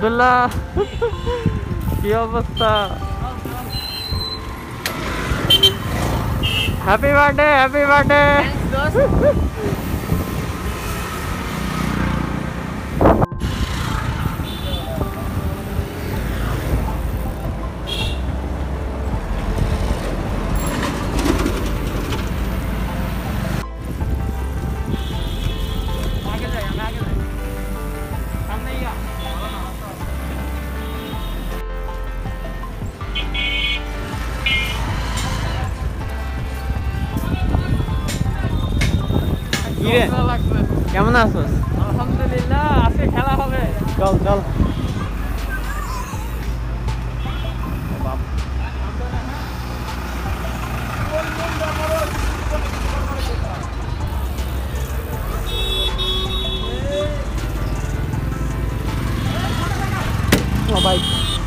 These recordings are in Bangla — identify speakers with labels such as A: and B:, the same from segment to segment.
A: আব্দুল্লাহ কি অবস্থা? Happy birthday, happy birthday. কেমন আছো? আলহামদুলিল্লাহ, আজকে খেলা হবে। চল চল। ভাই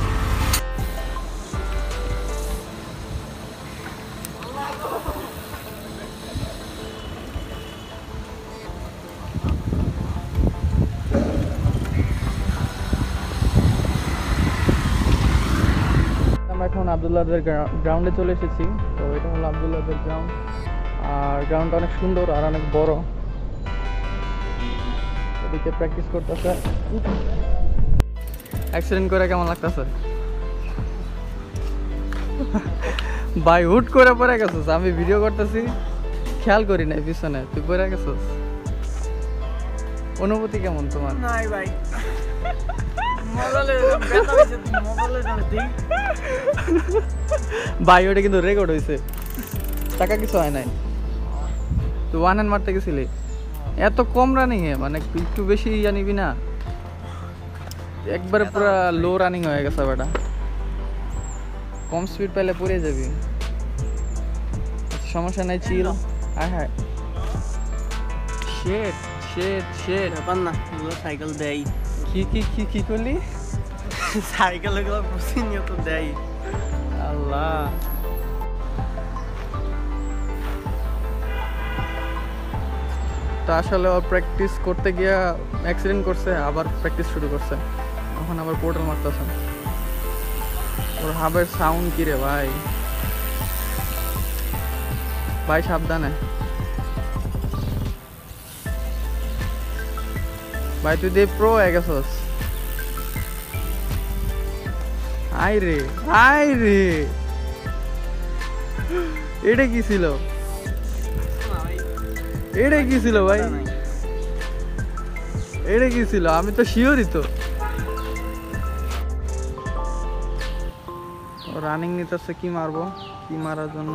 A: এখন আব্দুল্লাহদের গ্রাউন্ডে চলে এসেছি। তো এটা হলো আব্দুল্লাহদের গ্রাউন্ড, আর গ্রাউন্ডটা অনেক সুন্দর আর অনেক বড়। এদিকে প্র্যাকটিস করতেছে। অ্যাক্সিডেন্ট করে কেমন লাগতেছে ভাই? হুট করে পড়ে গেছিস, আমি ভিডিও করতেছি খেয়াল করি নাই পিছনে, তুই পড়ে গেছিস। অনুভূতি কেমন তোমার?
B: নাই ভাই,
A: ভাই ওটা কিন্তু রেকর্ড হয়েছে, টাকা কিছু হয় নাই। তুই ওয়ান হ্যান্ড মারতে গেছিলি, এত কম রানিং এ মানে একটু বেশি জানিবি না, একবারে পুরো লো রানিং হয়ে গেছে বেটা। কম স্পিড পেলে পড়ে যাবি, সমস্যা নাই, চিল। হ্যাঁ হ্যাঁ, শেট শেট শেট
B: ব্যাপার না, এগুলো সাইকেল দেয়।
A: কি কি কি কি করলি?
B: সাইকেল এগুলো প্রতিনিয়ত দেয়।
A: আল্লাহ, তো আসলে ও প্র্যাকটিস করতে গিয়া অ্যাক্সিডেন্ট করছে, আবার প্র্যাকটিস শুরু করছে, এখন আবার পোর্টাল মারতেছে। ওর হাবের সাউন্ড কি রে ভাই? ভাই সাবধানে ভাই, তুই দিয়ে প্রো হয়ে গেছস। আই রে আই রে, এটা কি ছিল? এটা কি ছিল ভাই? এটা কি ছিল? আমি তো শিওরই তো। রানিং নিতেছে, কি মারবো, কি মারার জন্য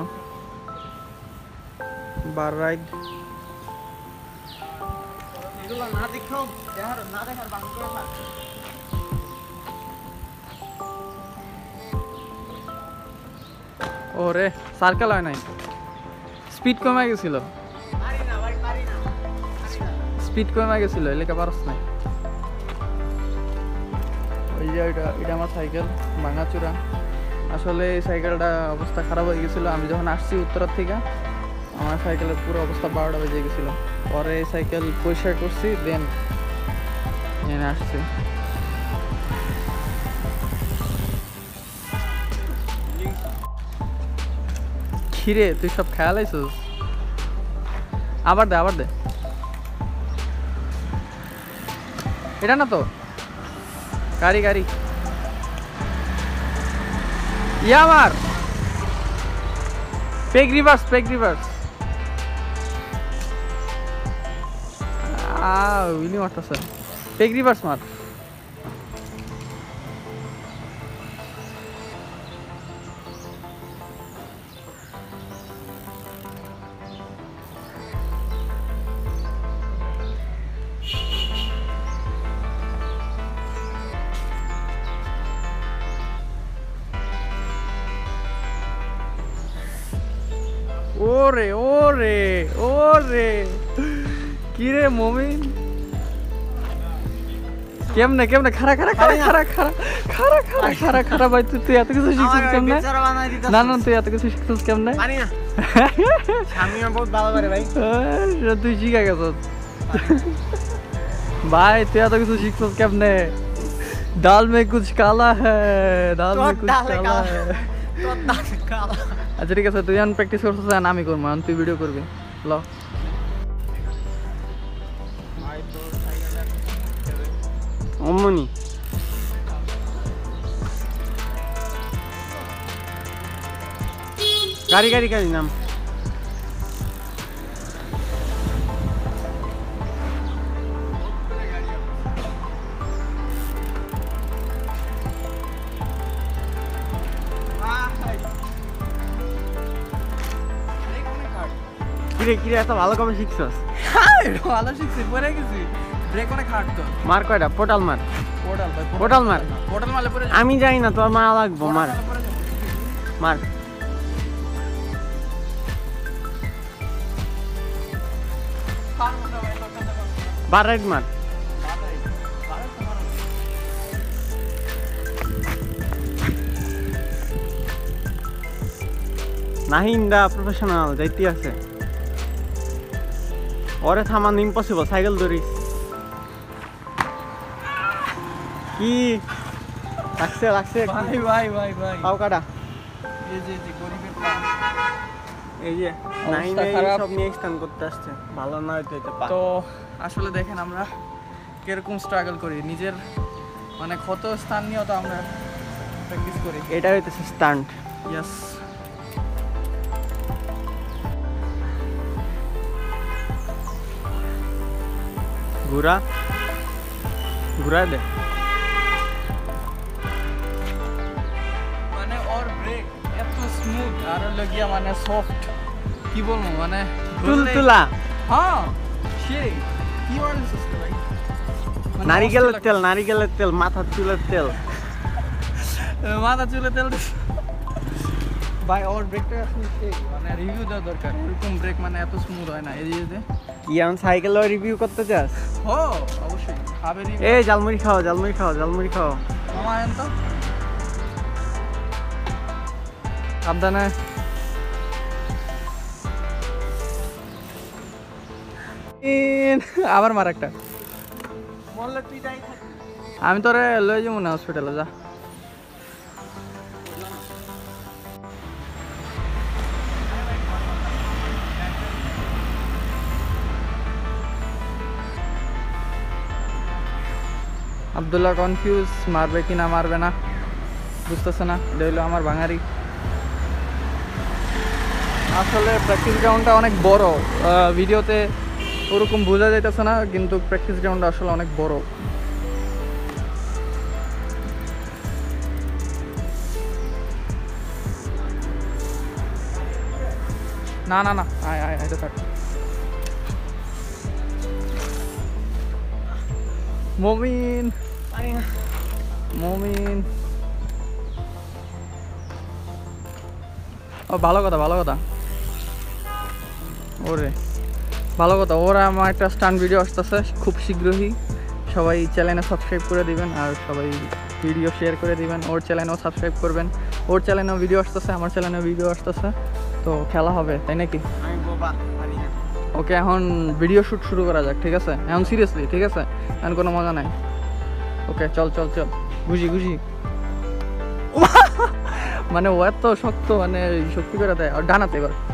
A: বার রাইড।
B: এগুলো না দেখাও, না দেখার বাং করে থাক।
A: ওরে সার্কেল হয় নাই, স্পিড কমে গেছিল, স্পিড কমে গেছিল, এলাকা পারস নাই। ওই যে এটা আমার সাইকেল ভাঙাচুরা। আসলে এই সাইকেলটা অবস্থা খারাপ হয়ে গেছিলো। আমি যখন আসছি উত্তরার থেকে, আমার সাইকেলের পুরো অবস্থা 12টা বেজে গেছিল। পরে এই সাইকেল পরিষ্কার করছি, দেন এনে আসছি। খিরে তুই সব খেয়াল আইছিস? আবার দে, আবার দে। এটা না তো গাড়ি, গাড়ি ইয়া আমার peg reverse, peg reverse. Wheelie মারতেছে, পেগ রিভার্স মার। ওরে ওরে ওরে, কি রে মমিন, কেমনে কেমনে খারা খারা খারা খারা খারা খারা খারা খারা খারা ভাই, তুই এত কিছু শিখছিস কেমনে? না না, তুই এত কিছু শিখছিস কেমনে?
B: জানি না, আমি বহুত ভালো পারে ভাই।
A: তুই শিখে গেছিস ভাই, তুই এত কিছু শিখছিস কেমনে? दाल में कुछ काला है दाल में कुछ काला है
B: তোর দাঁত কালো
A: আচ্ছা ঠিক আছে তুই এখন প্র্যাকটিস করছিস আর আমি করবো এখন তুই ভিডিও করবি ল
B: অমনি গাড়ি গাড়ি গাড়ি নাম কিরে কিরে এত ভালো কবে শিখছস
A: ভালো শিখছি পরে গেছি ব্রেক অনেক হার্ড তো
B: মার কয়টা পোটাল মার
A: পোর্টাল ভাই
B: পোটাল মার
A: পোর্টাল মারলে পরে
B: আমি জানি না তোর মা লাগবো মার মার বার রাইড মার নাহিন দা প্রফেশনাল যাইতে আছে ওরে থামানো ইম্পসিবল সাইকেল ধরিস কি লাগছে লাগছে
A: ভাই ভাই ভাই ভাই
B: পাও কাটা
A: এই যে গরিবের পা
B: এই যে নাহিন
A: অবস্থা খারাপ।
B: সব নিয়ে স্টান করতে আসছে ভালো না হইতো এটা পা
A: তো আসলে দেখেন আমরা কিরকম স্ট্রাগল করি নিজের মানে ক্ষত স্থান নিয়েও তো আমরা প্র্যাকটিস করি
B: এটা হইতেছে স্টান্ট
A: ইয়েস
B: ঘুরা ঘুরা দে
A: মানে ওর ব্রেক এত স্মুথ আর হলো গিয়া মানে সফট কি বলবো মানে
B: তুলতুলা
A: হ্যাঁ সেই কি বলছিস তো ভাই মানে
B: নারিকেলের
A: অস্থির
B: তেল নারিকেলের তেল মাথার চুলের তেল
A: লাগছে। মাথা চুলে তেল দিস- ভাই ওর ব্রেকটা আসলে সেই মানে রিভিউ দেওয়া দরকার এরকম ব্রেক মানে এত স্মুথ হয় না এই যে
B: কি আমি সাইকেল রিভিউ করতে চাস
A: হো অবশ্যই খাবে রিভিউ
B: এই জালমুড়ি খাও জালমুড়ি খাও জালমুড়ি খাও
A: মামা আন তো সাবধানে আবার মার একটা
B: বললে তুই যাই
A: আমি তোরে লয়ে যাবো না হসপিটালে যা আব্দুল্লাহ কনফিউজ মারবে কি না মারবে না বুঝতেছে না এটা হইলো আমার ভাঙারি আসলে প্র্যাকটিস গ্রাউন্ডটা অনেক বড় ভিডিওতে ওরকম বোঝা যাইতেছে না কিন্তু প্র্যাকটিস গ্রাউন্ডটা আসলে অনেক বড় না না না আয় আয় এটা থাক মমিন মমিন ও ভালো কথা ভালো কথা ওরে ভালো কথা ওরা আমার একটা স্টান্ট ভিডিও আসতেছে খুব শীঘ্রই সবাই চ্যানেলে সাবস্ক্রাইব করে দিবেন আর সবাই ভিডিও শেয়ার করে দিবেন ওর চ্যানেলেও সাবস্ক্রাইব করবেন ওর চ্যানেলেও ভিডিও আসতেছে আমার চ্যানেলেও ভিডিও আসতেছে তো খেলা হবে তাই নাকি
B: আমি বাবা পারি না
A: ওকে এখন ভিডিও শ্যুট শুরু করা যাক ঠিক আছে এখন সিরিয়াসলি ঠিক আছে এখন কোনো মজা নাই ওকে চল চল চল ঘুষি ঘুষি মানে ও এত শক্ত মানে শক্তি করে দেয় আর ডানাতে এবার